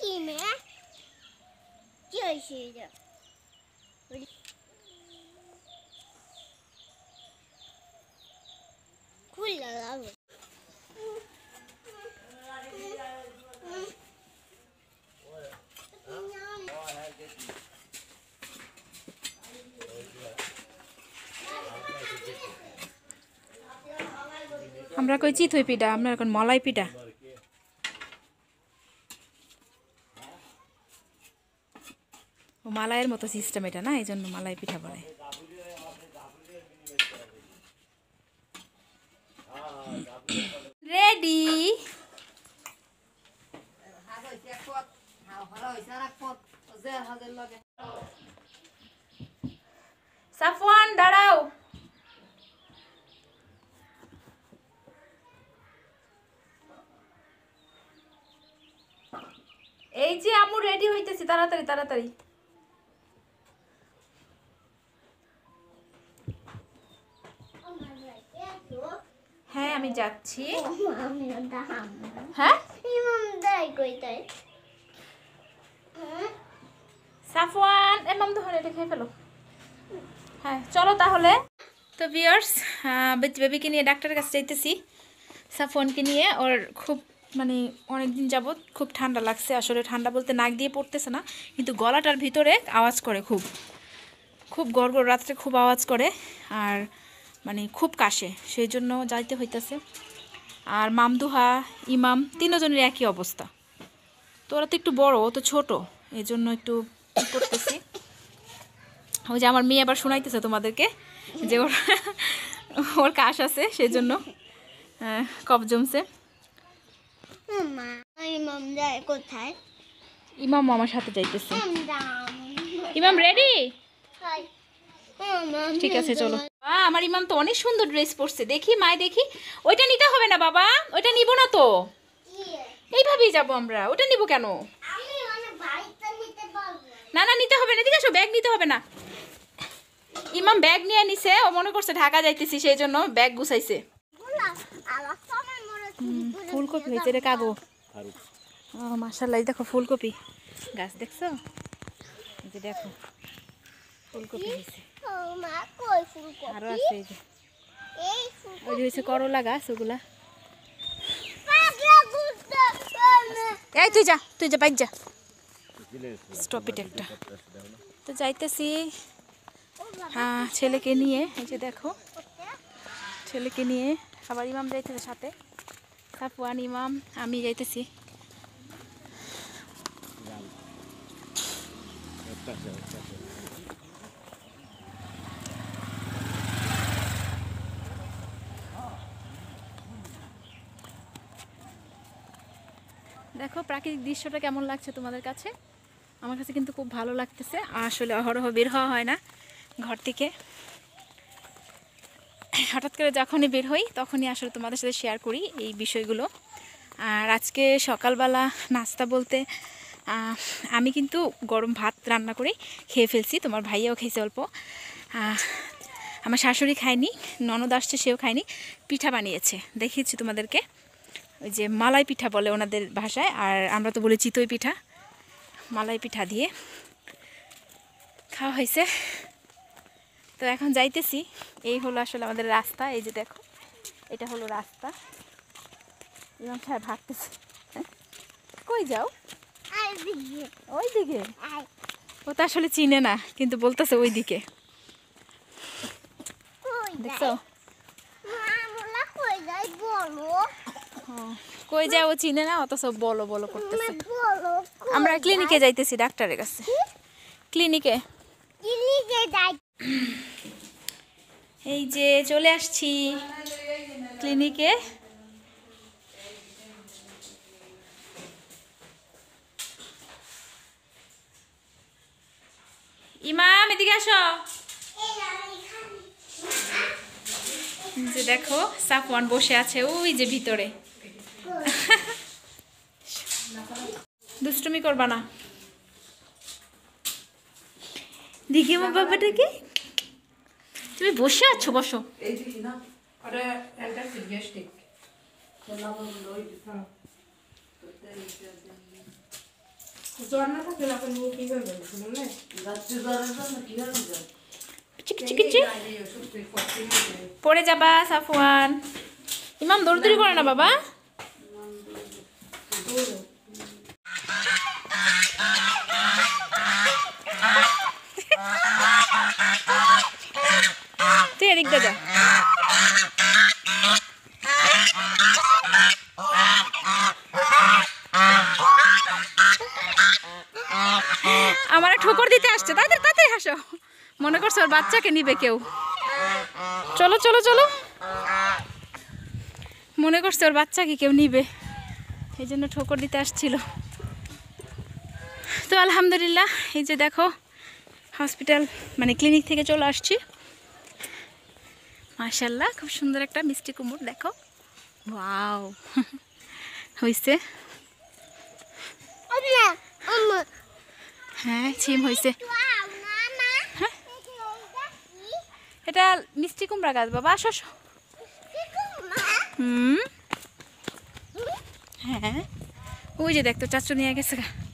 আমরা কই চিতই পিঠা, আমরা এখন মলাই পিঠা। ও মালাইয়ের মতো সিস্টেম এটা না, এই জন্য মালাই পিঠা বলে। রেডি। সাফওয়ান দাঁড়াও। এই যে আম্মু রেডি হইতেছি, তাড়াতাড়ি তাড়াতাড়ি। হ্যাঁ আমি যাচ্ছি। হ্যাঁ সাফওয়ান এমাম তো এটা খেয়ে ফেলো। হ্যাঁ চলো তাহলে। তো ভিউয়ার্স, বেবিকে নিয়ে ডাক্তারের কাছে যাইতেছি, সাফওয়ানকে নিয়ে। ওর খুব মানে অনেকদিন যাবত খুব ঠান্ডা লাগছে। আসলে ঠান্ডা বলতে নাক দিয়ে পড়তেছে না, কিন্তু গলাটার ভিতরে আওয়াজ করে, খুব খুব গড়গড় রাত্রে খুব আওয়াজ করে, আর মানে খুব কাশে, সেই জন্য যাইতে হইতেছে। আর মামদুহা ইমাম তিনজনের একই অবস্থা। তো ওরা তো একটু বড়, ও তো ছোটো, এই জন্য একটু করতেছি। ওই যে আমার মেয়ে আবার শোনাইতেছে তোমাদেরকে যে ওর কাশ আছে, সেই জন্য কফ জমছে। কোথায়? ইমাম আমার সাথে যাইতেছে। ইমাম রেডি? ঠিক আছে চলো। আমার ইমাম তো অনেক সুন্দর ড্রেস পরছে, দেখি মায় দেখি। ওইটা নিতে হবে না বাবা, ওইটা নিব না তো, এইভাবেই যাবো আমরা। ওটা নিব কেন? না না নিতে হবে না, ঠিক আছে ব্যাগ নিতে হবে না। ইমাম ব্যাগ নিয়ে নিছে, ও মনে করছে ঢাকা যাইতেছি, সেই জন্য ব্যাগ গুছাইছে। ফুলকপি হয়েছে রে কাগো। ও মাশাআল্লাহ, দেখো ফুলকপি গাছ দেখছো, এই যে দেখো ফুলকপি হয়েছে। আরো আছে এই যে, ওই যে হয়েছে করলা গাছ, ওগুলা। এই তুই যা, তুই যা, বাইক যা, স্টপ ইট একটা। তো যাইতেছি হ্যাঁ ছেলেকে নিয়ে, এই যে দেখো ছেলেকে নিয়ে। আবার ইমাম যাইতেছে সাথে, সাফওয়ান ইমাম আমি যাইতেছি। দেখো প্রাকৃতিক দৃশ্যটা কেমন লাগছে তোমাদের কাছে? আমার কাছে কিন্তু খুব ভালো লাগতেছে। আসলে অহরহ বের হওয়া হয় না ঘর থেকে, হঠাৎ করে যখনই বের হই তখনই আসলে তোমাদের সাথে শেয়ার করি এই বিষয়গুলো। আর আজকে সকালবেলা নাস্তা বলতে আমি কিন্তু গরম ভাত রান্না করে খেয়ে ফেলছি, তোমার ভাইয়াও খেয়েছে অল্প। আমার শাশুড়ি খায়নি, ননদ আসছে সেও খায়নি। পিঠা বানিয়েছে, দেখিয়েছি তোমাদেরকে, ওই যে মালাই পিঠা বলে ওনাদের ভাষায়, আর আমরা তো বলি চিতই পিঠা। মালাই পিঠা দিয়ে খাওয়া হয়েছে। তো এখন যাইতেছি, এই হলো আসলে আমাদের রাস্তা। এই যে দেখো এটা হলো রাস্তা। ইমাম সাহেব হাঁটতেছে। কই যাও? ওই দিকে। ও তো আসলে চিনে না, কিন্তু বলতেছে ওই দিকে। দেখছো কই যায়, ও চিনে না, অত সব বলো বলো করতেছে। আমরা ক্লিনিকে যাইতেছি, ডাক্তারের কাছে। ক্লিনিকে এই যে চলে আসছি ক্লিনিকে। ইমাম এদিকে আসো। যে দেখো সাফওয়ান বসে আছে ওই যে ভিতরে। দুষ্টুমি করবা না। দেখি আমার বাবাটাকে, তুমি বসে আছো, বসো। চিকি চিকি চিকি পড়ে যাবা সাফওয়ান। ইমাম দৌড়দৌড়ি করে না বাবা। তুই এদিক দিয়ে যা। আমার ঠোকর দিতে আসছে, তাদের তাড়াতাড়ি হাসো। মনে করছো ওর বাচ্চাকে নিবে কেউ। চলো চলো চলো, মনে করছে ওর বাচ্চাকে কেউ নিবে, এই জন্য ঠোকর দিতে আসছিল। তো আলহামদুলিল্লাহ, এই যে দেখো হসপিটাল মানে ক্লিনিক থেকে চলে আসছি। মাশাআল্লাহ, খুব সুন্দর একটা মিষ্টি কুমড় দেখো। ওয়াও, হয়েছে। হ্যাঁ ছিম হয়েছে। হ্যাঁ এটা মিষ্টি কুমড়া গাছ বাবা, আসো আসো। হ্যাঁ ওই যে দেখতো চাচু নিয়ে গেছে।